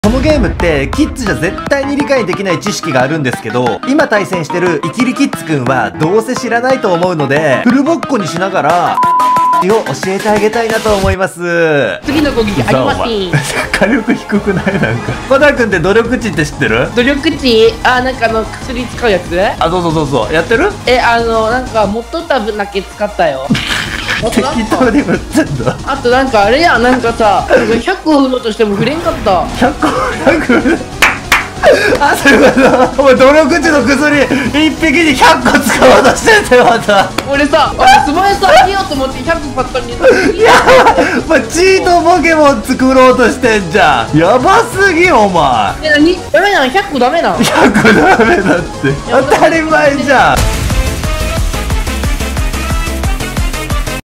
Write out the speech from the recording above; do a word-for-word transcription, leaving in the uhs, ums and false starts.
このゲームってキッズじゃ絶対に理解できない知識があるんですけど、今対戦してるイキリキッズくんはどうせ知らないと思うので、フルボッコにしながらを教えてあげたいなと思います。 次の攻撃ありません。 火力低くない？なんかコダくんって努力値って知ってる？ 努力値、あ、なんかあの薬使うやつ？ あ、そうそうそうそう、やってる？ え、あのなんかもっと多分だけ使ったよ。 適当に振ってんだ。 あとなんかあれや、なんかさ、ひゃっこ振ろうとしても振れんかった。 ひゃっこひゃくあ、そういうこと。お前努力値の薬一匹にひゃっこ使おうとしてんだよ、また。 俺さ、あのスマイさあげようと思ってひゃっこ買ったのに。 いやお前チートポケモン作ろうとしてんじゃん。やばすぎお前。 え、なに？ダメなの？ひゃっこダメなの？ ひゃっこダメだって当たり前じゃん。